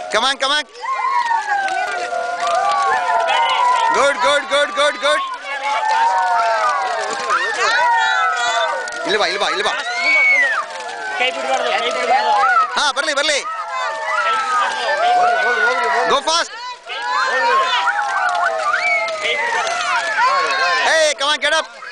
Come on, come on. Good. Ilba. Ha, barli. Go fast. Hey, come on, get up.